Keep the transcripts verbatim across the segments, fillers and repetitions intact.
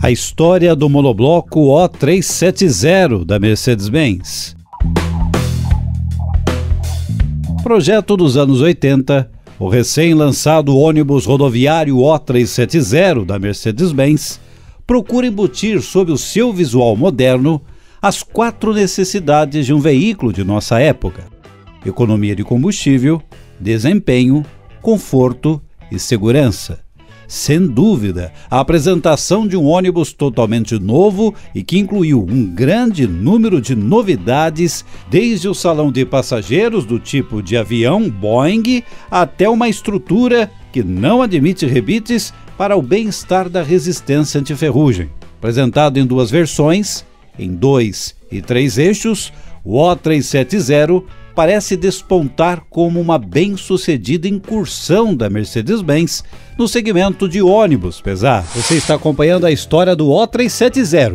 A história do monobloco O trezentos e setenta da Mercedes-Benz. Projeto dos anos oitenta, o recém-lançado ônibus rodoviário O trezentos e setenta da Mercedes-Benz procura embutir sob o seu visual moderno as quatro necessidades de um veículo de nossa época: economia de combustível, desempenho, conforto e segurança. Sem dúvida, a apresentação de um ônibus totalmente novo e que incluiu um grande número de novidades, desde o salão de passageiros do tipo de avião Boeing até uma estrutura que não admite rebites para o bem-estar da resistência antiferrugem. Apresentado em duas versões, em dois e três eixos, o O trezentos e setenta parece despontar como uma bem-sucedida incursão da Mercedes-Benz no segmento de ônibus pesado. Você está acompanhando a história do O trezentos e setenta.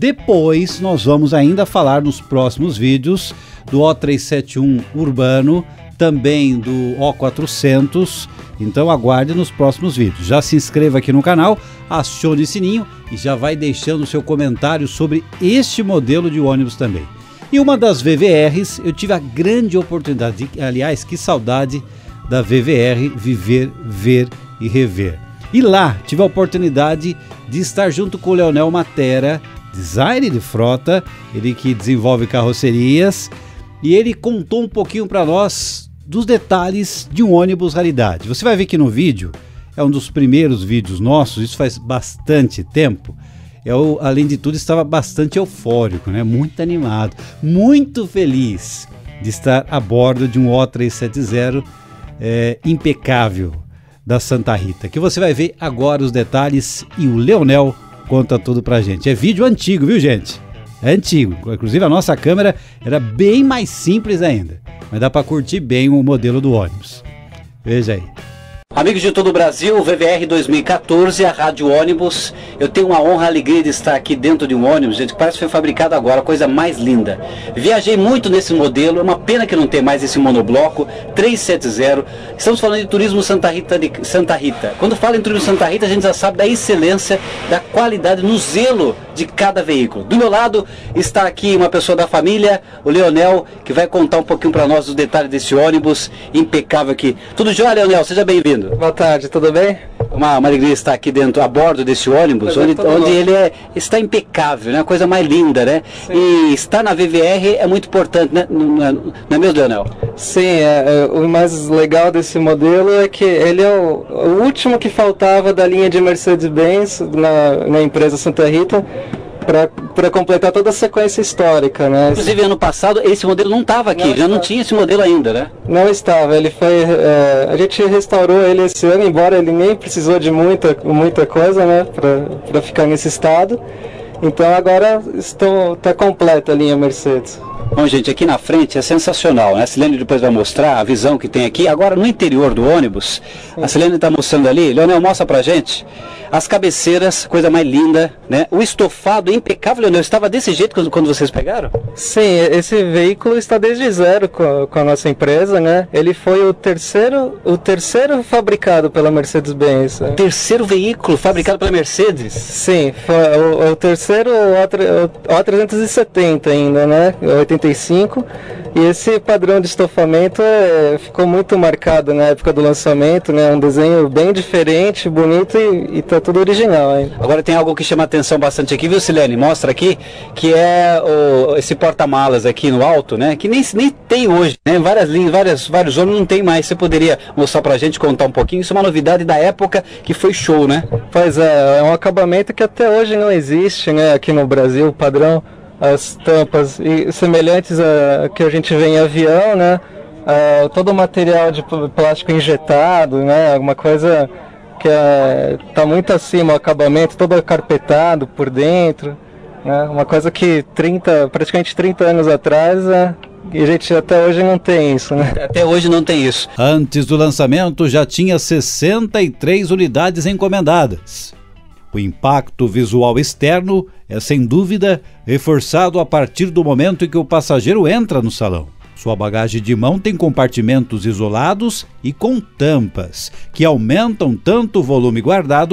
Depois nós vamos ainda falar nos próximos vídeos do O trezentos e setenta e um urbano, também do O quatrocentos, então aguarde nos próximos vídeos. Já se inscreva aqui no canal, acione o sininho e já vai deixando o seu comentário sobre este modelo de ônibus também. E uma das V V Rs, eu tive a grande oportunidade, de, aliás, que saudade da V V R Viver, Ver e Rever. E lá tive a oportunidade de estar junto com o Leonel Matera, designer de frota, ele que desenvolve carrocerias, e ele contou um pouquinho para nós dos detalhes de um ônibus raridade. Você vai ver que no vídeo, é um dos primeiros vídeos nossos, isso faz bastante tempo. Eu, além de tudo, estava bastante eufórico, né? Muito animado, muito feliz de estar a bordo de um O trezentos e setenta é, impecável da Santa Rita, que você vai ver agora os detalhes e o Leonel conta tudo pra gente. É vídeo antigo, viu, gente? É antigo, inclusive a nossa câmera era bem mais simples ainda, mas dá para curtir bem o modelo do ônibus. Veja aí. Amigos de todo o Brasil, V V R dois mil e quatorze, a Rádio Ônibus. Eu tenho uma honra, a alegria de estar aqui dentro de um ônibus, gente, que parece que foi fabricado agora, a coisa mais linda. Viajei muito nesse modelo, é uma pena que não tem mais esse monobloco trezentos e setenta. Estamos falando de turismo Santa Rita de Santa Rita. Quando fala em turismo Santa Rita, a gente já sabe da excelência, da qualidade, no zelo de cada veículo. Do meu lado está aqui uma pessoa da família, o Leonel, que vai contar um pouquinho para nós os detalhes desse ônibus impecável aqui. Tudo jóia, Leonel? Seja bem-vindo. Boa tarde, tudo bem? Uma, uma alegria estar aqui dentro, a bordo desse ônibus, onde, onde ele é, está impecável, né? A coisa mais linda, né? Sim. E estar na V V R é muito importante, né? Não é, não é mesmo, Leonel? Sim, é, é, o mais legal desse modelo é que ele é o, o último que faltava da linha de Mercedes-Benz na, na empresa Santa Rita, para completar toda a sequência histórica, né? Inclusive, ano passado, esse modelo não estava aqui, não já estava. Não tinha esse modelo ainda, né? Não estava, ele foi... É, a gente restaurou ele esse ano, embora ele nem precisou de muita, muita coisa, né? Para ficar nesse estado. Então agora está completa a linha Mercedes. Bom, gente, aqui na frente é sensacional, né? A Silene depois vai mostrar a visão que tem aqui. Agora, no interior do ônibus, sim, a Silene está mostrando ali. Leonel, mostra pra gente as cabeceiras, coisa mais linda, né? O estofado impecável, Leonel, estava desse jeito quando, quando vocês pegaram? Sim, esse veículo está desde zero com, com a nossa empresa, né? Ele foi o terceiro, o terceiro fabricado pela Mercedes-Benz. O terceiro veículo fabricado pela Mercedes? Sim, foi o, o terceiro O trezentos e setenta ainda, né? oitenta e cinco. E esse padrão de estofamento é, ficou muito marcado na época do lançamento, né? Um desenho bem diferente, bonito e, e tá tudo original, hein? Agora tem algo que chama atenção bastante aqui, viu, Silene? Mostra aqui, que é o, esse porta-malas aqui no alto, né? Que nem, nem tem hoje, né? Várias linhas, várias, vários ônibus não tem mais. Você poderia mostrar pra gente, contar um pouquinho? Isso é uma novidade da época que foi show, né? Pois é, é um acabamento que até hoje não existe, né? Aqui no Brasil, padrão. As tampas e semelhantes a que a gente vê em avião, né? Uh, todo o material de plástico injetado, né? Alguma coisa que está uh, muito acima, o acabamento todo carpetado por dentro, né? Uma coisa que trinta, praticamente trinta anos atrás, uh, e a gente até hoje não tem isso, né? Até hoje não tem isso. Antes do lançamento já tinha sessenta e três unidades encomendadas. O impacto visual externo é, sem dúvida, reforçado a partir do momento em que o passageiro entra no salão. Sua bagagem de mão tem compartimentos isolados e com tampas, que aumentam tanto o volume guardado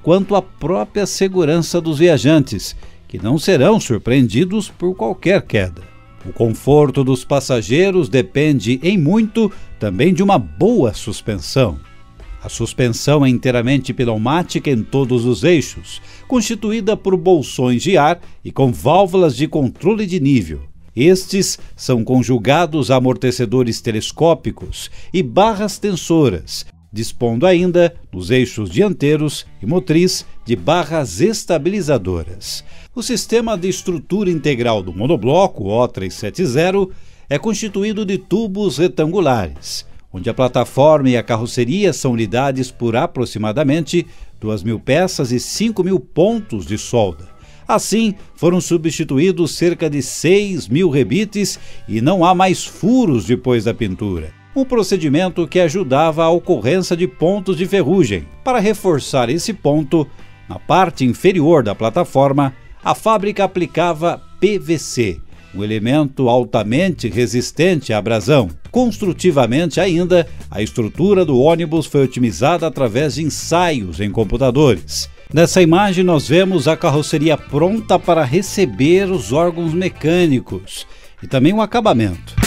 quanto à própria segurança dos viajantes, que não serão surpreendidos por qualquer queda. O conforto dos passageiros depende, em muito, também de uma boa suspensão. A suspensão é inteiramente pneumática em todos os eixos, constituída por bolsões de ar e com válvulas de controle de nível. Estes são conjugados a amortecedores telescópicos e barras tensoras, dispondo ainda, nos eixos dianteiros e motriz, de barras estabilizadoras. O sistema de estrutura integral do monobloco O trezentos e setenta é constituído de tubos retangulares, onde a plataforma e a carroceria são unidades por aproximadamente duas mil peças e cinco mil pontos de solda. Assim, foram substituídos cerca de seis mil rebites e não há mais furos depois da pintura. Um procedimento que ajudava a ocorrência de pontos de ferrugem. Para reforçar esse ponto, na parte inferior da plataforma, a fábrica aplicava P V C, um elemento altamente resistente à abrasão. Construtivamente ainda, a estrutura do ônibus foi otimizada através de ensaios em computadores. Nessa imagem nós vemos a carroceria pronta para receber os órgãos mecânicos e também o acabamento.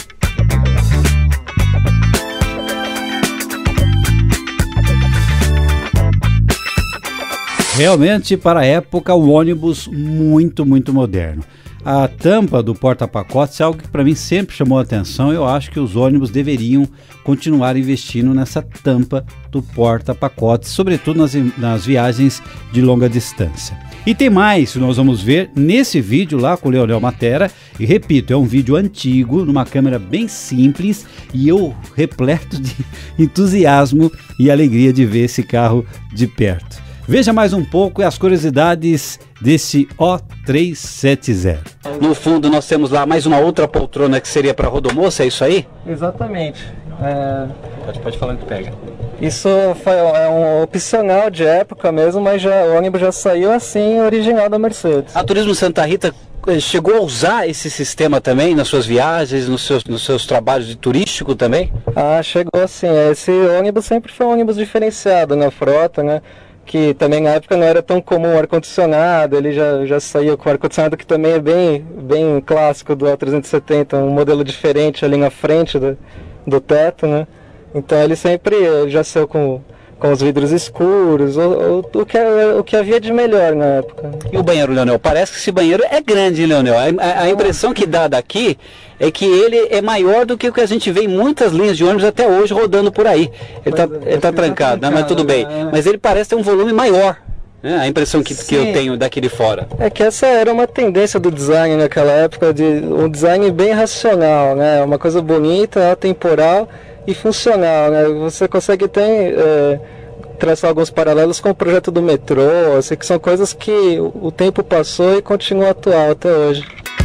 Realmente, para a época, um ônibus muito, muito moderno. A tampa do porta-pacotes é algo que para mim sempre chamou a atenção. Eu acho que os ônibus deveriam continuar investindo nessa tampa do porta-pacotes, sobretudo nas, nas viagens de longa distância. E tem mais, nós vamos ver nesse vídeo lá com o Leonel Matera, e repito, é um vídeo antigo, numa câmera bem simples, e eu repleto de entusiasmo e alegria de ver esse carro de perto. Veja mais um pouco as curiosidades desse O trezentos e setenta. No fundo nós temos lá mais uma outra poltrona que seria para rodomoça, é isso aí? Exatamente. É... Pode, pode falar que pega. Isso foi, é um opcional de época mesmo, mas já, o ônibus já saiu assim, original da Mercedes. A Turismo Santa Rita chegou a usar esse sistema também nas suas viagens, nos seus, nos seus trabalhos de turístico também? Ah, chegou sim. Esse ônibus sempre foi um ônibus diferenciado na frota, né? Que também na época não era tão comum ar-condicionado, ele já, já saiu com ar-condicionado, que também é bem, bem clássico do O trezentos e setenta, um modelo diferente ali na frente do, do teto, né? Então ele sempre já saiu com, com os vidros escuros, o, o, o, que, o que havia de melhor na época. E o banheiro, Leonel? Parece que esse banheiro é grande, Leonel. A, a, a impressão que dá daqui é que ele é maior do que o que a gente vê em muitas linhas de ônibus até hoje rodando por aí. Ele está ele tá trancado, né? Mas tudo bem. Mas ele parece ter um volume maior. É a impressão que, que eu tenho daqui de fora. É que essa era uma tendência do design naquela época, de um design bem racional, né? Uma coisa bonita, atemporal e funcional, né? Você consegue ter, é, traçar alguns paralelos com o projeto do metrô, assim, que são coisas que o tempo passou e continua atual até hoje.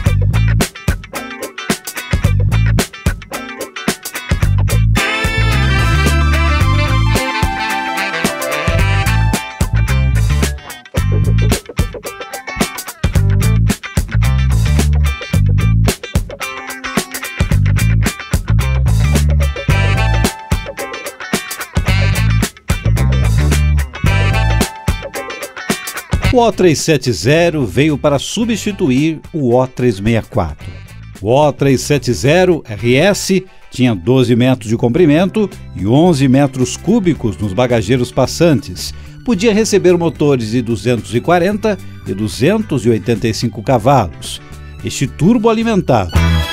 O O trezentos e setenta veio para substituir o O trezentos e sessenta e quatro. O O trezentos e setenta R S tinha doze metros de comprimento e onze metros cúbicos nos bagageiros passantes. Podia receber motores de duzentos e quarenta e duzentos e oitenta e cinco cavalos. Este turbo alimentado.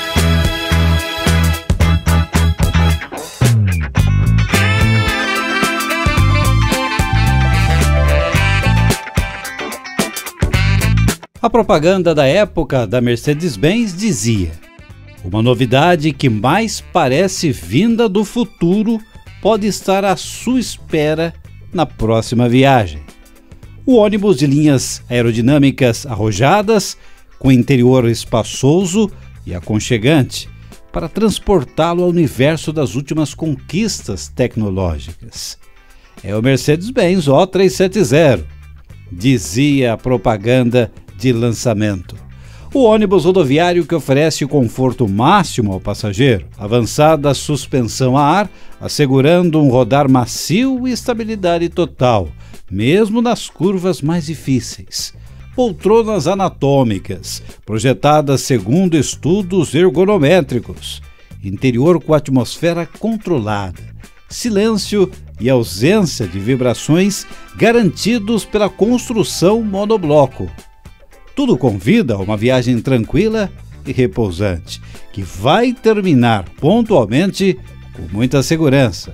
A propaganda da época da Mercedes-Benz dizia: uma novidade que mais parece vinda do futuro pode estar à sua espera na próxima viagem. O ônibus de linhas aerodinâmicas arrojadas, com interior espaçoso e aconchegante, para transportá-lo ao universo das últimas conquistas tecnológicas. É o Mercedes-Benz O trezentos e setenta, dizia a propaganda de lançamento. O ônibus rodoviário que oferece o conforto máximo ao passageiro, avançada suspensão a ar, assegurando um rodar macio e estabilidade total, mesmo nas curvas mais difíceis. Poltronas anatômicas, projetadas segundo estudos ergonométricos. Interior com atmosfera controlada. Silêncio e ausência de vibrações garantidos pela construção monobloco. Tudo convida a uma viagem tranquila e repousante, que vai terminar pontualmente com muita segurança.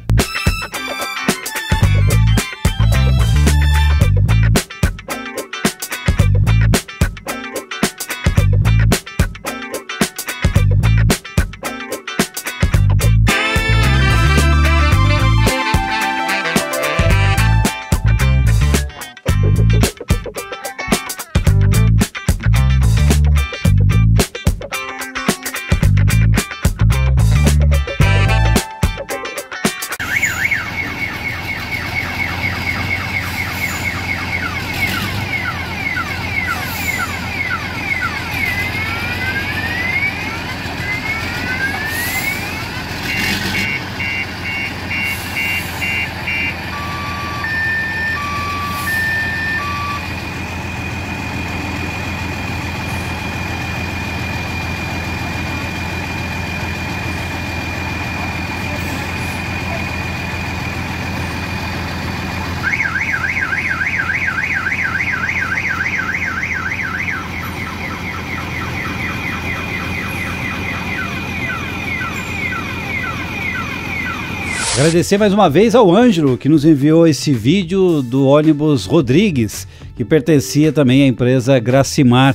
Agradecer mais uma vez ao Ângelo, que nos enviou esse vídeo do ônibus Rodrigues, que pertencia também à empresa Gracimar.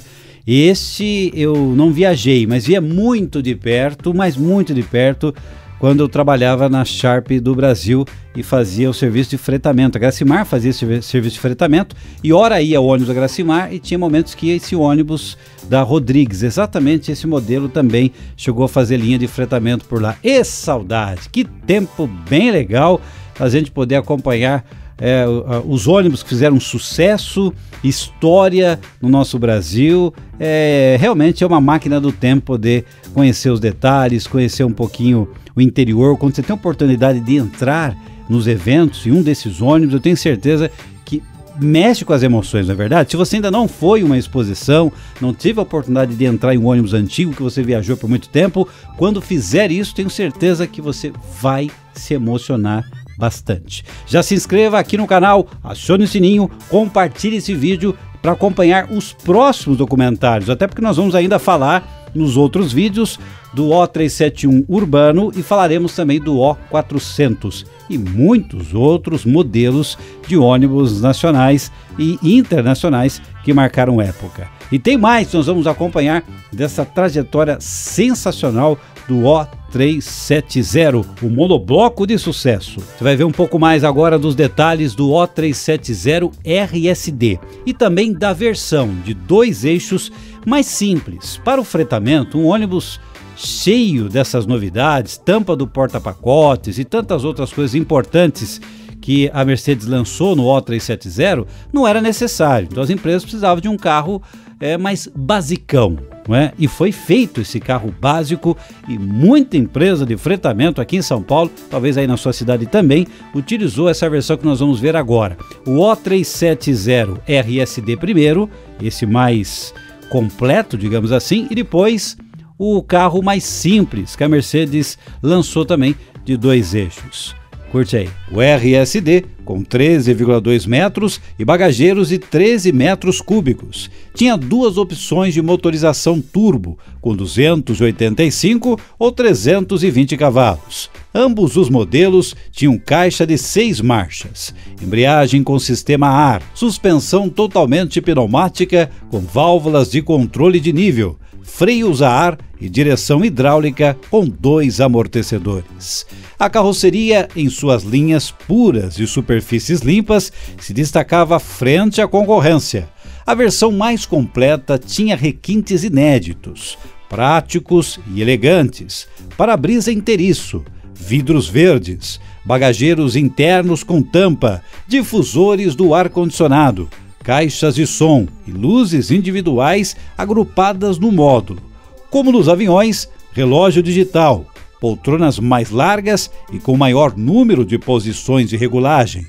Este eu não viajei, mas via muito de perto, mas muito de perto, quando eu trabalhava na Sharp do Brasil e fazia o serviço de fretamento. A Gracimar fazia esse serviço de fretamento e ora ia o ônibus da Gracimar e tinha momentos que ia esse ônibus da Rodrigues. Exatamente esse modelo também chegou a fazer linha de fretamento por lá. E saudade! Que tempo bem legal a gente poder acompanhar é, os ônibus que fizeram sucesso, história no nosso Brasil. É, realmente é uma máquina do tempo poder conhecer os detalhes, conhecer um pouquinho o interior. Quando você tem a oportunidade de entrar nos eventos em um desses ônibus, eu tenho certeza que mexe com as emoções, não é verdade? Se você ainda não foi em uma exposição, não teve a oportunidade de entrar em um ônibus antigo que você viajou por muito tempo, quando fizer isso, tenho certeza que você vai se emocionar bastante. Já se inscreva aqui no canal, acione o sininho, compartilhe esse vídeo para acompanhar os próximos documentários, até porque nós vamos ainda falar nos outros vídeos do O trezentos e setenta e um Urbano e falaremos também do O quatrocentos e muitos outros modelos de ônibus nacionais e internacionais que marcaram época. E tem mais, nós vamos acompanhar dessa trajetória sensacional do O trezentos e setenta, o monobloco de sucesso. Você vai ver um pouco mais agora dos detalhes do O trezentos e setenta R S D e também da versão de dois eixos mais simples. Para o fretamento, um ônibus cheio dessas novidades, tampa do porta-pacotes e tantas outras coisas importantes que a Mercedes lançou no O trezentos e setenta, não era necessário. Então as empresas precisavam de um carro é, mais basicão, não é? E foi feito esse carro básico e muita empresa de fretamento aqui em São Paulo, talvez aí na sua cidade também, utilizou essa versão que nós vamos ver agora. O O trezentos e setenta R S D primeiro, esse mais completo, digamos assim, e depois o carro mais simples que a Mercedes lançou também de dois eixos. Curte aí. O R S D com treze vírgula dois metros e bagageiros de treze metros cúbicos. Tinha duas opções de motorização turbo, com duzentos e oitenta e cinco ou trezentos e vinte cavalos. Ambos os modelos tinham caixa de seis marchas, embreagem com sistema a ar, suspensão totalmente pneumática com válvulas de controle de nível, freios a ar e direção hidráulica com dois amortecedores. A carroceria, em suas linhas puras e superfícies limpas, se destacava frente à concorrência. A versão mais completa tinha requintes inéditos, práticos e elegantes, para-brisa inteiriço, vidros verdes, bagageiros internos com tampa, difusores do ar-condicionado, caixas de som e luzes individuais agrupadas no módulo. Como nos aviões, relógio digital, poltronas mais largas e com maior número de posições de regulagem,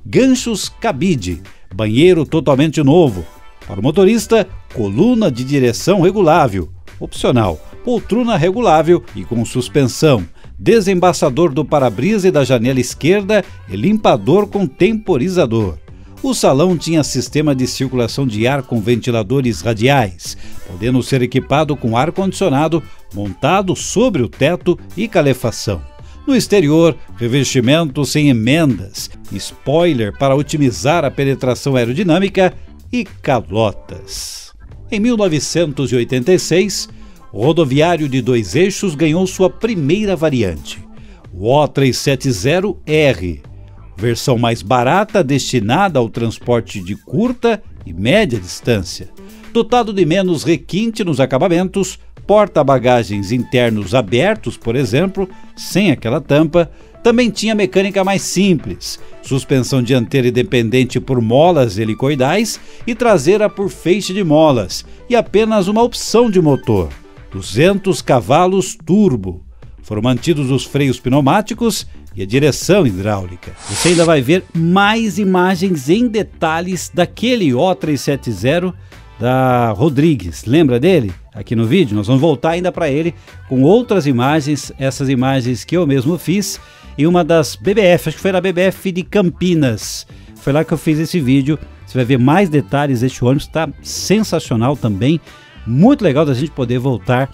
ganchos cabide, banheiro totalmente novo. Para o motorista, coluna de direção regulável, opcional, poltrona regulável e com suspensão, desembaçador do para-brisa e da janela esquerda e limpador com temporizador. O salão tinha sistema de circulação de ar com ventiladores radiais, podendo ser equipado com ar-condicionado montado sobre o teto e calefação. No exterior, revestimento sem emendas, spoiler para otimizar a penetração aerodinâmica e calotas. Em mil novecentos e oitenta e seis, o rodoviário de dois eixos ganhou sua primeira variante, o O trezentos e setenta R, versão mais barata destinada ao transporte de curta e média distância. Dotado de menos requinte nos acabamentos, porta-bagagens internos abertos, por exemplo, sem aquela tampa, também tinha mecânica mais simples, suspensão dianteira independente por molas helicoidais e traseira por feixe de molas, e apenas uma opção de motor, duzentos cavalos turbo. Foram mantidos os freios pneumáticos e a direção hidráulica. Você ainda vai ver mais imagens em detalhes daquele O trezentos e setenta da Rodrigues. Lembra dele? Aqui no vídeo, nós vamos voltar ainda para ele com outras imagens, essas imagens que eu mesmo fiz, e uma das B B F, acho que foi na B B F de Campinas. Foi lá que eu fiz esse vídeo. Você vai ver mais detalhes deste ônibus, está sensacional também. Muito legal da gente poder voltar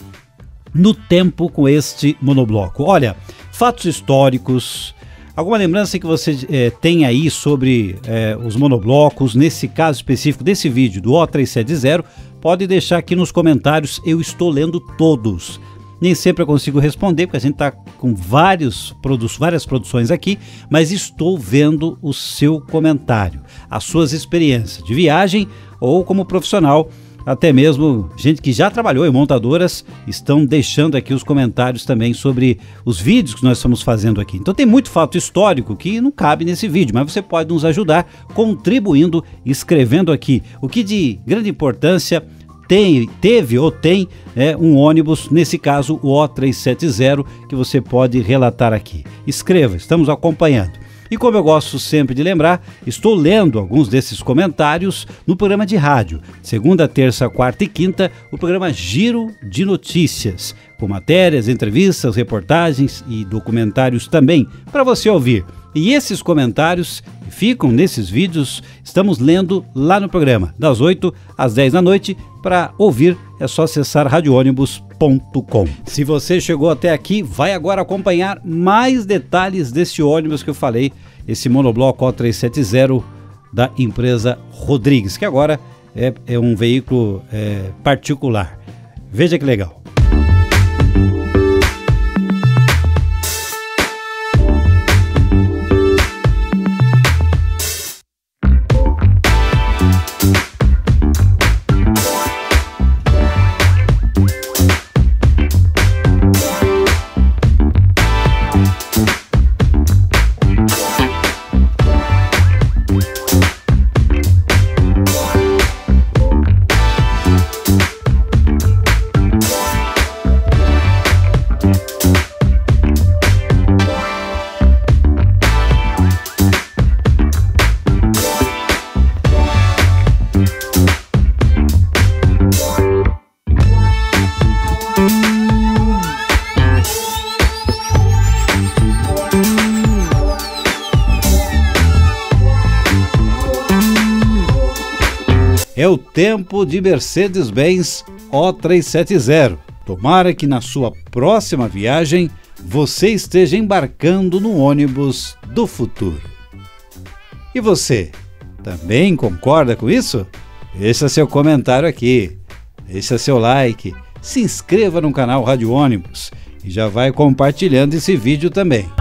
no tempo com este monobloco. Olha, fatos históricos, alguma lembrança que você é, tem aí sobre é, os monoblocos, nesse caso específico desse vídeo do O trezentos e setenta, pode deixar aqui nos comentários, eu estou lendo todos. Nem sempre eu consigo responder, porque a gente está com vários produ- várias produções aqui, mas estou vendo o seu comentário, as suas experiências de viagem ou como profissional. Até mesmo gente que já trabalhou em montadoras estão deixando aqui os comentários também sobre os vídeos que nós estamos fazendo aqui. Então tem muito fato histórico que não cabe nesse vídeo, mas você pode nos ajudar contribuindo, escrevendo aqui. O que de grande importância tem, teve ou tem é, um ônibus, nesse caso o O trezentos e setenta, que você pode relatar aqui. Escreva, estamos acompanhando. E como eu gosto sempre de lembrar, estou lendo alguns desses comentários no programa de rádio. Segunda, terça, quarta e quinta, o programa Giro de Notícias, com matérias, entrevistas, reportagens e documentários também, para você ouvir. E esses comentários que ficam nesses vídeos, estamos lendo lá no programa, das oito às dez da noite. Para ouvir, é só acessar rádio ônibus ponto com. Se você chegou até aqui, vai agora acompanhar mais detalhes desse ônibus que eu falei, esse monobloco O trezentos e setenta da empresa Rodrigues, que agora é, é um veículo é, particular. Veja que legal. É o tempo de Mercedes-Benz O trezentos e setenta. Tomara que na sua próxima viagem você esteja embarcando no ônibus do futuro. E você, também concorda com isso? Deixa seu comentário aqui, deixa seu like, se inscreva no canal Rádio Ônibus e já vai compartilhando esse vídeo também.